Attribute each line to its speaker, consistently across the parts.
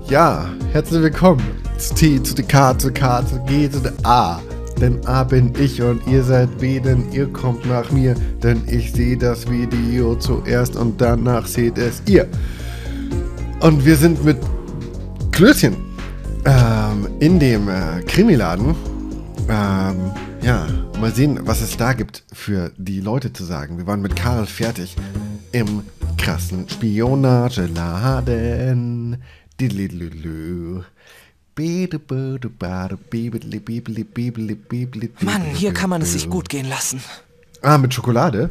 Speaker 1: Ja, herzlich willkommen zu T, zu der K, zu K, zu G, zu der A. Denn A bin ich und ihr seid B, denn ihr kommt nach mir. Denn ich sehe das Video zuerst und danach seht es ihr. Und wir sind mit Klößchen in dem Krimiladen. Ja, mal sehen, was es da gibt für die Leute zu sagen. Wir waren mit Karl fertig im krassen Spionageladen.
Speaker 2: Mann, hier kann man es sich gut gehen lassen.
Speaker 1: Ah, mit Schokolade?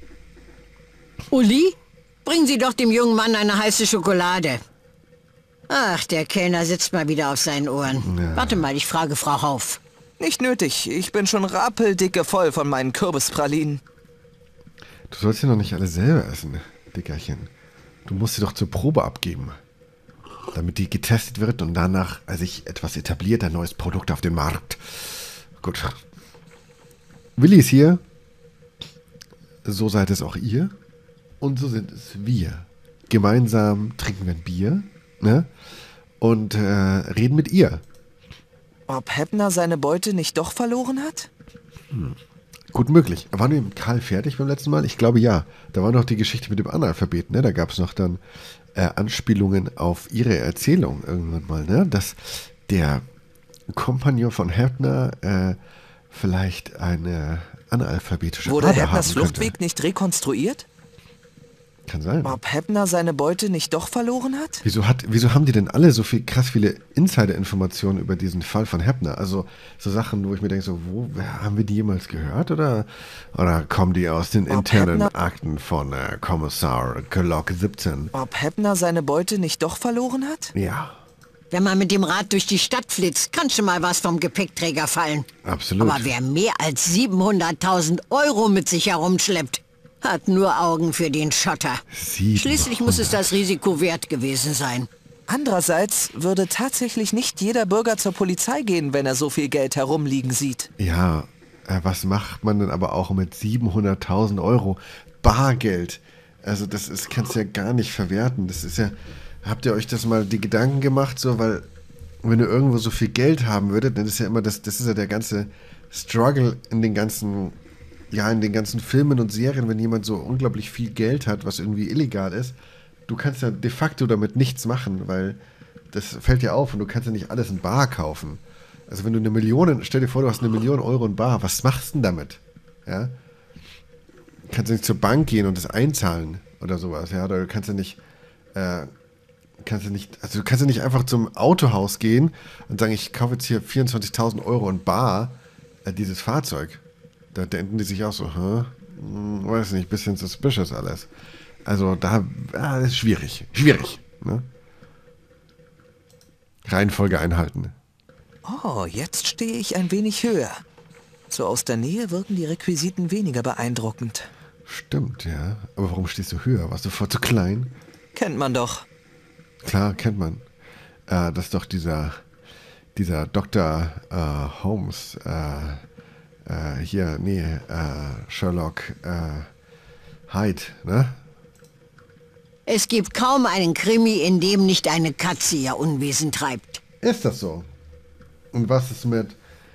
Speaker 3: Uli, bringen Sie doch dem jungen Mann eine heiße Schokolade. Ach, der Kellner sitzt mal wieder auf seinen Ohren. Ja. Warte mal, ich frage Frau Hauf.
Speaker 2: Nicht nötig, ich bin schon rappeldicke voll von meinen Kürbispralinen.
Speaker 1: Du sollst sie noch nicht alle selber essen, Dickerchen. Du musst sie doch zur Probe abgeben. Damit die getestet wird und danach sich etwas etabliert, ein neues Produkt auf den Markt. Gut. Willi ist hier. So seid es auch ihr. Und so sind es wir. Gemeinsam trinken wir ein Bier, ne? Und reden mit ihr.
Speaker 2: Ob Heppner seine Beute nicht doch verloren hat?
Speaker 1: Gut möglich. Waren wir mit Karl fertig beim letzten Mal? Ich glaube ja. Da war noch die Geschichte mit dem Analphabet, ne? Da gab es noch dann Anspielungen auf ihre Erzählung irgendwann mal, ne? Dass der Kompagnon von Heppner vielleicht eine analphabetische
Speaker 2: Wurde
Speaker 1: Ader
Speaker 2: Heppners
Speaker 1: haben
Speaker 2: Fluchtweg
Speaker 1: könnte.
Speaker 2: nicht rekonstruiert?
Speaker 1: Kann sein.
Speaker 2: Ob Heppner seine Beute nicht doch verloren hat?
Speaker 1: Wieso haben die denn alle so krass viele Insider-Informationen über diesen Fall von Heppner? Also so Sachen, wo ich mir denke, so, haben wir die jemals gehört? Oder kommen die aus den internen Akten von Kommissar Glock 17?
Speaker 2: Ob Heppner seine Beute nicht doch verloren hat?
Speaker 1: Ja.
Speaker 3: Wenn man mit dem Rad durch die Stadt flitzt, kann schon mal was vom Gepäckträger fallen.
Speaker 1: Absolut.
Speaker 3: Aber wer mehr als 700.000 Euro mit sich herumschleppt, hat nur Augen für den Schotter.
Speaker 1: 700.
Speaker 3: Schließlich muss es das Risiko wert gewesen sein.
Speaker 2: Andererseits würde tatsächlich nicht jeder Bürger zur Polizei gehen, wenn er so viel Geld herumliegen sieht.
Speaker 1: Ja, was macht man denn aber auch mit 700.000 Euro Bargeld? Also das kannst du ja gar nicht verwerten. Das ist ja, habt ihr euch das mal die Gedanken gemacht, so, weil wenn ihr irgendwo so viel Geld haben würdet, dann ist ja immer das ist ja der ganze Struggle in den ganzen Filmen und Serien, wenn jemand so unglaublich viel Geld hat, was irgendwie illegal ist, du kannst ja de facto damit nichts machen, weil das fällt dir auf und du kannst ja nicht alles in Bar kaufen. Also wenn du stell dir vor, du hast 1 Million Euro in Bar, was machst du denn damit? Ja? Kannst du nicht zur Bank gehen und das einzahlen oder sowas, ja? Oder du kannst ja nicht, du kannst ja nicht einfach zum Autohaus gehen und sagen, ich kaufe jetzt hier 24.000 Euro in Bar, dieses Fahrzeug. Da denken die sich auch so, weiß nicht, bisschen suspicious alles. Also das ist schwierig. Schwierig. Ne? Reihenfolge einhalten.
Speaker 2: Oh, jetzt stehe ich ein wenig höher. So aus der Nähe wirken die Requisiten weniger beeindruckend.
Speaker 1: Stimmt, ja. Aber warum stehst du höher? Warst du vor zu klein?
Speaker 2: Kennt man doch.
Speaker 1: Klar, kennt man. Das ist doch dieser Dr. Holmes, Sherlock Hyde, ne?
Speaker 3: Es gibt kaum einen Krimi, in dem nicht eine Katze ihr Unwesen treibt.
Speaker 1: Ist das so? Und was ist mit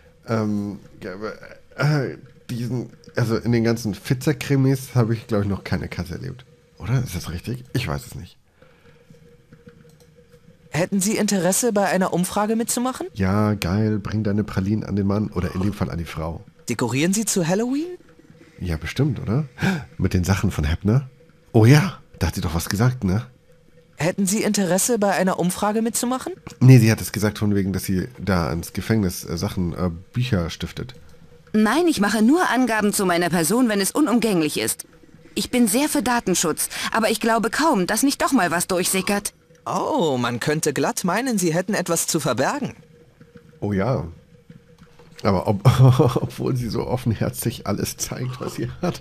Speaker 1: also in den ganzen Fitzer-Krimis habe ich, glaube ich, noch keine Katze erlebt. Oder? Ist das richtig? Ich weiß es nicht.
Speaker 2: Hätten Sie Interesse, bei einer Umfrage mitzumachen?
Speaker 1: Ja, geil. Bring deine Pralinen an den Mann oder in dem Fall an die Frau.
Speaker 2: Dekorieren Sie zu Halloween?
Speaker 1: Ja, bestimmt, oder? Mit den Sachen von Heppner? Oh ja, da hat sie doch was gesagt, ne?
Speaker 2: Hätten Sie Interesse, bei einer Umfrage mitzumachen?
Speaker 1: Nee, sie hat es gesagt von wegen, dass sie da ins Gefängnis Bücher stiftet.
Speaker 4: Nein, ich mache nur Angaben zu meiner Person, wenn es unumgänglich ist. Ich bin sehr für Datenschutz, aber ich glaube kaum, dass nicht doch mal was durchsickert.
Speaker 2: Oh, man könnte glatt meinen, Sie hätten etwas zu verbergen.
Speaker 1: Oh ja. Aber obwohl sie so offenherzig alles zeigt, was sie hat.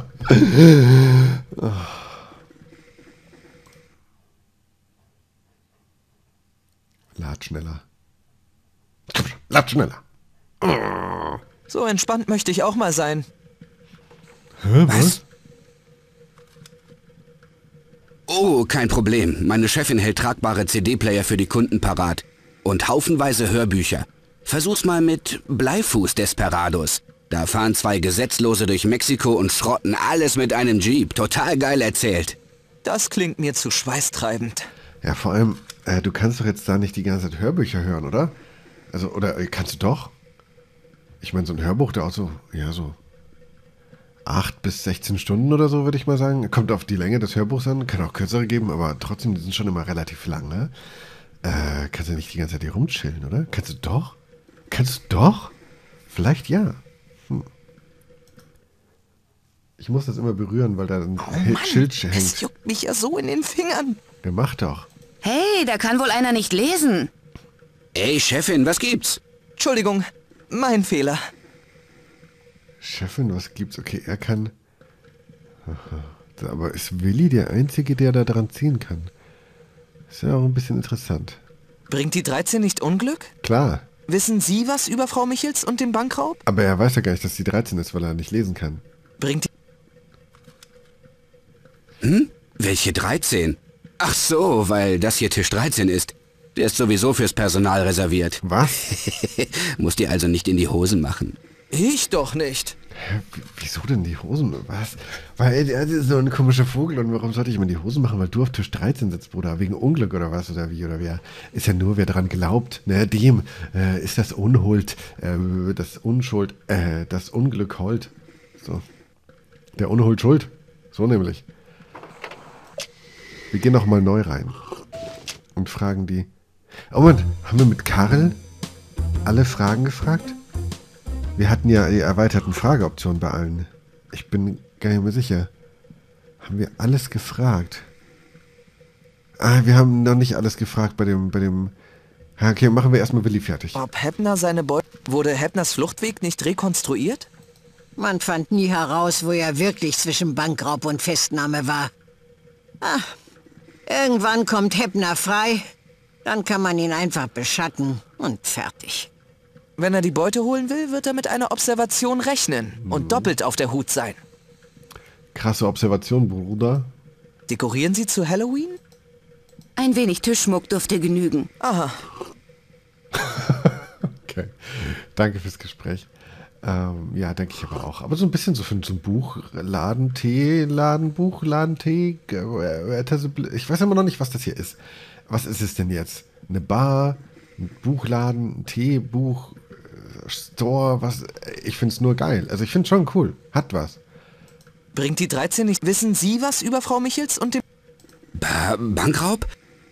Speaker 1: Lad schneller. Lad schneller.
Speaker 2: So entspannt möchte ich auch mal sein.
Speaker 1: Hä, was?
Speaker 2: Oh,
Speaker 5: Oh, kein Problem. Meine Chefin hält tragbare CD-Player für die Kunden parat. Und haufenweise Hörbücher. Versuch's mal mit Bleifuß Desperados. Da fahren 2 Gesetzlose durch Mexiko und schrotten alles mit einem Jeep. Total geil erzählt.
Speaker 2: Das klingt mir zu schweißtreibend.
Speaker 1: Ja, vor allem, du kannst doch jetzt da nicht die ganze Zeit Hörbücher hören, oder? Also, oder kannst du doch? Ich meine, so ein Hörbuch dauert so 8 bis 16 Stunden oder so, würde ich mal sagen. Kommt auf die Länge des Hörbuchs an, kann auch kürzere geben, aber trotzdem, die sind schon immer relativ lang, ne? Kannst du nicht die ganze Zeit hier rumchillen, oder? Kannst du doch? Kannst du doch? Vielleicht ja. Ich muss das immer berühren, weil da ein Schild hängt.
Speaker 2: Es juckt mich ja so in den Fingern.
Speaker 1: Ja, mach doch.
Speaker 4: Hey, da kann wohl einer nicht lesen.
Speaker 5: Ey, Chefin, was gibt's?
Speaker 2: Entschuldigung, mein Fehler.
Speaker 1: Chefin, was gibt's? Okay, er kann... Aha. Aber ist Willi der Einzige, der da dran ziehen kann? Ist ja auch ein bisschen interessant.
Speaker 2: Bringt die 13 nicht Unglück?
Speaker 1: Klar.
Speaker 2: Wissen Sie was über Frau Michels und den Bankraub?
Speaker 1: Aber er weiß ja gar nicht, dass die 13 ist, weil er nicht lesen kann.
Speaker 2: Bringt die...
Speaker 5: Welche 13? Ach so, weil das hier Tisch 13 ist. Der ist sowieso fürs Personal reserviert.
Speaker 1: Was?
Speaker 5: Musst dir also nicht in die Hosen machen.
Speaker 2: Ich doch nicht.
Speaker 1: Hä, wieso denn die Hosen? Was? Weil er ist so ein komischer Vogel und warum sollte ich mir die Hosen machen? Weil du auf Tisch 13 sitzt, Bruder. Wegen Unglück oder was oder wie oder wer? Ist ja nur, wer dran glaubt. Ne, dem ist das Unhold, das Unschuld, das Unglück hold. So. Der Unhold schuld. So nämlich. Wir gehen nochmal neu rein und fragen die. Oh Mann, haben wir mit Karl alle Fragen gefragt? Wir hatten ja die erweiterten Frageoptionen bei allen. Ich bin gar nicht mehr sicher. Haben wir alles gefragt? Wir haben noch nicht alles gefragt bei dem... Okay, machen wir erstmal Willi fertig.
Speaker 2: Ob Heppner seine Beute... Wurde Heppners Fluchtweg nicht rekonstruiert?
Speaker 3: Man fand nie heraus, wo er wirklich zwischen Bankraub und Festnahme war. Irgendwann kommt Heppner frei, dann kann man ihn einfach beschatten und fertig.
Speaker 2: Wenn er die Beute holen will, wird er mit einer Observation rechnen und doppelt auf der Hut sein.
Speaker 1: Krasse Observation, Bruder.
Speaker 2: Dekorieren Sie zu Halloween?
Speaker 4: Ein wenig Tischschmuck dürfte genügen.
Speaker 2: Aha.
Speaker 1: Okay, danke fürs Gespräch. Ja, denke ich aber auch. Aber so ein bisschen so für so ein Buch, Ladentee. Ich weiß immer noch nicht, was das hier ist. Was ist es denn jetzt? Eine Bar, ein Buchladen, ein Teebuch, Store, was? Ich finde es nur geil. Also ich finde es schon cool. Hat was.
Speaker 2: Bringt die 13 nicht... Wissen Sie was über Frau Michels und den...
Speaker 5: Bankraub?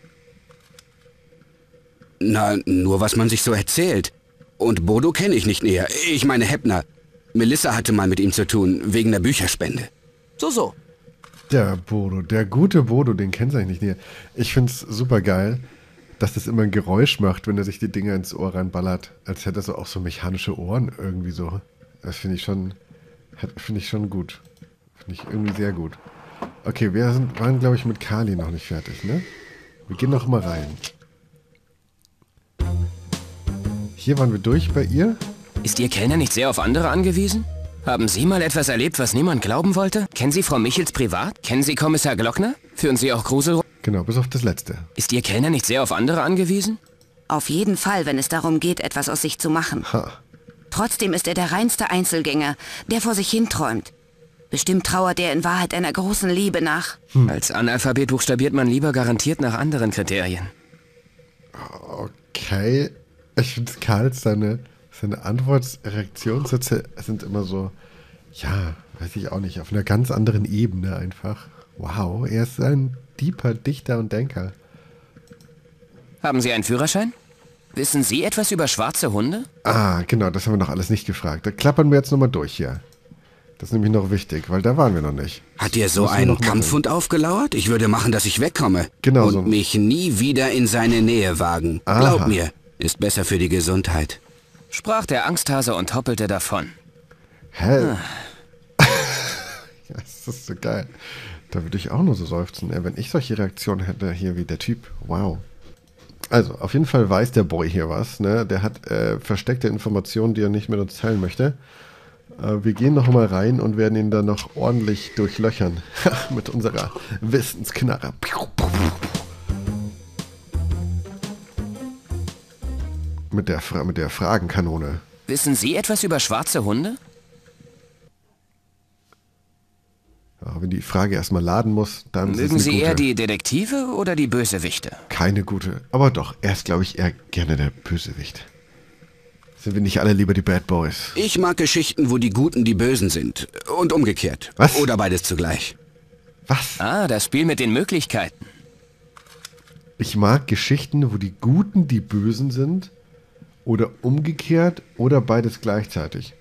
Speaker 5: Na, nur was man sich so erzählt. Und Bodo kenne ich nicht näher. Ich meine Heppner. Melissa hatte mal mit ihm zu tun, wegen der Bücherspende.
Speaker 2: So.
Speaker 1: Der Bodo, der gute Bodo, den kennst du eigentlich nicht näher. Ich finde es super geil, dass das immer ein Geräusch macht, wenn er sich die Dinger ins Ohr reinballert. Als hätte er so auch so mechanische Ohren irgendwie so. Das finde ich schon gut. Finde ich irgendwie sehr gut. Okay, waren glaube ich mit Kali noch nicht fertig, ne? Wir gehen noch mal rein. Hier waren wir durch bei ihr.
Speaker 6: Ist Ihr Kellner nicht sehr auf andere angewiesen? Haben Sie mal etwas erlebt, was niemand glauben wollte? Kennen Sie Frau Michels privat? Kennen Sie Kommissar Glockner? Führen Sie auch Grusel?
Speaker 1: Genau, bis auf das Letzte.
Speaker 6: Ist Ihr Kellner nicht sehr auf andere angewiesen?
Speaker 4: Auf jeden Fall, wenn es darum geht, etwas aus sich zu machen. Trotzdem ist er der reinste Einzelgänger, der vor sich hinträumt. Bestimmt trauert er in Wahrheit einer großen Liebe nach.
Speaker 6: Als Analphabet buchstabiert man lieber garantiert nach anderen Kriterien.
Speaker 1: Okay. Ich finde, Karls seine Antwortreaktionssätze sind immer so, ja, weiß ich auch nicht, auf einer ganz anderen Ebene einfach. Wow, er ist ein deeper Dichter und Denker.
Speaker 6: Haben Sie einen Führerschein? Wissen Sie etwas über schwarze Hunde?
Speaker 1: Genau, das haben wir noch alles nicht gefragt. Da klappern wir jetzt nochmal durch hier. Das ist nämlich noch wichtig, weil da waren wir noch nicht.
Speaker 5: Hat dir so ein Kampfhund aufgelauert? Ich würde machen, dass ich wegkomme.
Speaker 1: Genau
Speaker 5: und
Speaker 1: so.
Speaker 5: mich nie wieder in seine Nähe wagen. Glaub mir, ist besser für die Gesundheit.
Speaker 6: Sprach der Angsthase und hoppelte davon.
Speaker 1: Hä? Das ist so geil. Da würde ich auch nur so seufzen, wenn ich solche Reaktionen hätte, hier wie der Typ. Wow. Also, auf jeden Fall weiß der Boy hier was, ne? Der hat versteckte Informationen, die er nicht mit uns teilen möchte. Wir gehen noch mal rein und werden ihn dann noch ordentlich durchlöchern. Mit unserer Wissensknarre. Mit der Fragenkanone.
Speaker 6: Wissen Sie etwas über schwarze Hunde?
Speaker 1: Ja, wenn die Frage erstmal laden muss, dann ist es
Speaker 6: Mögen
Speaker 1: eine
Speaker 6: Sie
Speaker 1: gute.
Speaker 6: eher die Detektive oder die Bösewichte?
Speaker 1: Keine gute. Aber doch, er ist, glaube ich, eher gerne der Bösewicht. Sind wir nicht alle lieber die Bad Boys?
Speaker 5: Ich mag Geschichten, wo die Guten die Bösen sind. Und umgekehrt.
Speaker 1: Was?
Speaker 5: Oder beides zugleich.
Speaker 1: Was?
Speaker 6: Ah, das Spiel mit den Möglichkeiten.
Speaker 1: Ich mag Geschichten, wo die Guten die Bösen sind. Oder umgekehrt. Oder beides gleichzeitig.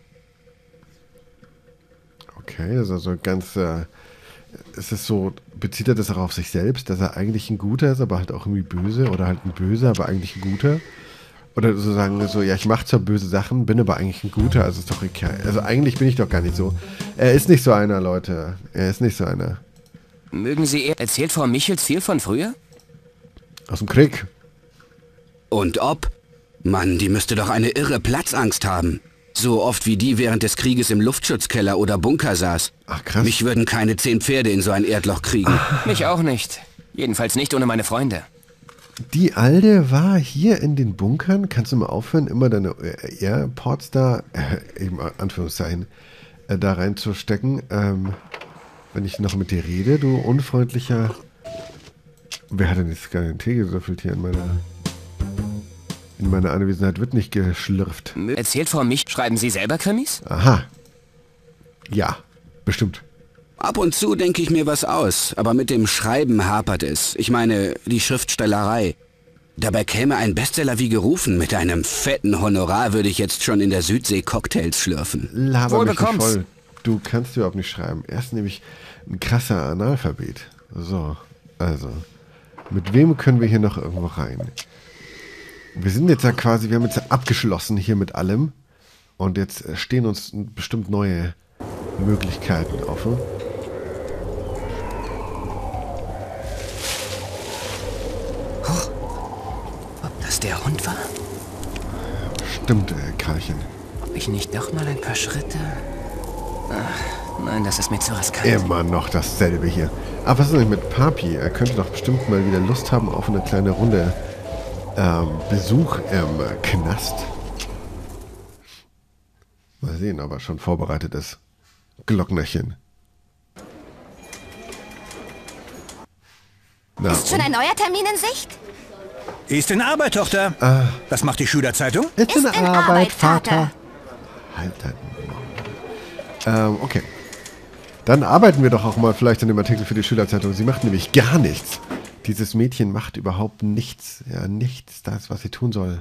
Speaker 1: Okay, das ist also ganz... ist es so, bezieht er das auch auf sich selbst, dass er eigentlich ein Guter ist, aber halt auch irgendwie böse? Oder halt ein Böser, aber eigentlich ein Guter? Oder so sagen so, ja, ich mache zwar böse Sachen, bin aber eigentlich ein Guter, also ist doch okay. Also eigentlich bin ich doch gar nicht so. Er ist nicht so einer, Leute. Er ist nicht so einer.
Speaker 6: Mögen Sie eher... Erzählt Frau Michels viel von früher?
Speaker 1: Aus dem Krieg.
Speaker 5: Und ob? Mann, die müsste doch eine irre Platzangst haben. So oft wie die während des Krieges im Luftschutzkeller oder Bunker saß.
Speaker 1: Ach, krass.
Speaker 5: Mich würden keine 10 Pferde in so ein Erdloch kriegen.
Speaker 6: Mich auch nicht. Jedenfalls nicht ohne meine Freunde.
Speaker 1: Die Alte war hier in den Bunkern. Kannst du mal aufhören, immer deine AirPods da, eben Anführungszeichen, da reinzustecken? Wenn ich noch mit dir rede, du unfreundlicher... Wer hat denn jetzt gar den Tee gesüffelt hier in meiner Anwesenheit? Wird nicht geschlürft.
Speaker 6: Erzählt Frau Mich... Schreiben Sie selber Krimis?
Speaker 1: Aha. Ja, bestimmt.
Speaker 5: Ab und zu denke ich mir was aus, aber mit dem Schreiben hapert es. Ich meine, die Schriftstellerei. Dabei käme ein Bestseller wie gerufen. Mit einem fetten Honorar würde ich jetzt schon in der Südsee Cocktails schlürfen.
Speaker 1: Laber
Speaker 6: Wohl
Speaker 1: mich nicht
Speaker 6: bekomm's.
Speaker 1: voll. Du kannst überhaupt nicht schreiben. Er ist nämlich ein krasser Analphabet. So, also. Mit wem können wir hier noch irgendwo rein? Wir sind jetzt ja quasi, wir haben jetzt ja abgeschlossen hier mit allem. Und jetzt stehen uns bestimmt neue Möglichkeiten offen.
Speaker 6: Ob das der Hund war?
Speaker 1: Stimmt, Karlchen.
Speaker 6: Ob ich nicht doch mal ein paar Schritte... Ach, nein, das ist mir zu riskant.
Speaker 1: Immer noch dasselbe hier. Aber was ist denn mit Papi? Er könnte doch bestimmt mal wieder Lust haben auf eine kleine Runde Besuch im Knast. Mal sehen, ob er schon vorbereitet ist. Glocknerchen. Na,
Speaker 7: Ist schon ein neuer Termin in Sicht?
Speaker 8: Ist in Arbeit, Tochter. Was macht die Schülerzeitung?
Speaker 1: ist
Speaker 7: Ist in Arbeit, Vater.
Speaker 1: Halt deinen Mund. Okay. Dann arbeiten wir doch auch mal vielleicht an dem Artikel für die Schülerzeitung. Sie macht nämlich gar nichts. Dieses Mädchen macht überhaupt nichts. Ja, nichts, das, was sie tun soll.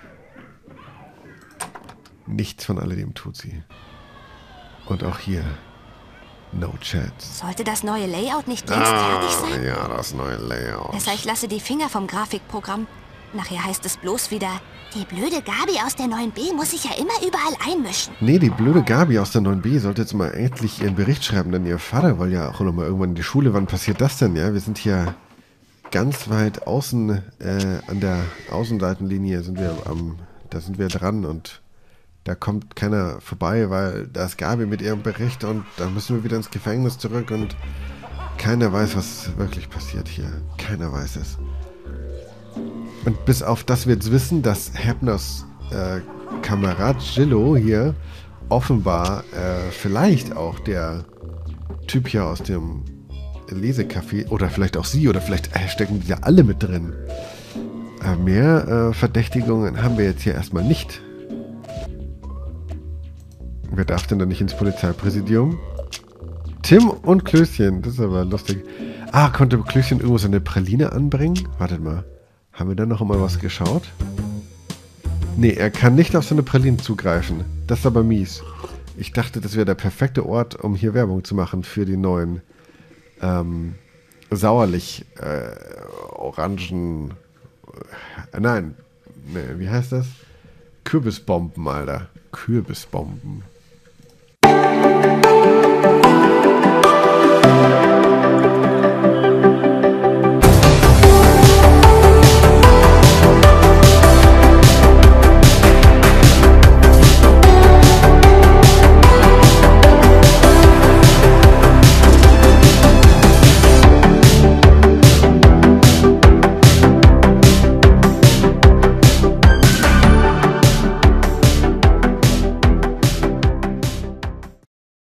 Speaker 1: Nichts von alledem tut sie. Und auch hier. No chance.
Speaker 7: Sollte das neue Layout nicht längst fertig sein?
Speaker 1: Ja, das neue Layout.
Speaker 7: Besser, ich lasse die Finger vom Grafikprogramm. Nachher heißt es bloß wieder, die blöde Gabi aus der 9b muss sich ja immer überall einmischen.
Speaker 1: Nee, die blöde Gabi aus der 9b sollte jetzt mal endlich ihren Bericht schreiben, denn ihr Vater will ja auch noch mal irgendwann in die Schule. Wann passiert das denn? Ja, wir sind hier ganz weit außen, an der Außenseitenlinie da sind wir dran und da kommt keiner vorbei, weil da ist Gabi mit ihrem Bericht und da müssen wir wieder ins Gefängnis zurück und keiner weiß, was wirklich passiert hier. Keiner weiß es. Und bis auf das wir jetzt wissen, dass Hepners Kamerad Gillo hier offenbar vielleicht auch der Typ hier aus dem Lesecafé oder vielleicht auch sie oder vielleicht stecken die ja alle mit drin. Mehr Verdächtigungen haben wir jetzt hier erstmal nicht. Wer darf denn da nicht ins Polizeipräsidium? Tim und Klößchen, das ist aber lustig. Ah, konnte Klößchen irgendwo seine Praline anbringen? Wartet mal. Haben wir da noch mal was geschaut? Nee, er kann nicht auf seine Pralinen zugreifen. Das ist aber mies. Ich dachte, das wäre der perfekte Ort, um hier Werbung zu machen für die neuen sauerlich orangen... nein, nee, wie heißt das? Kürbisbomben, Alter. Kürbisbomben.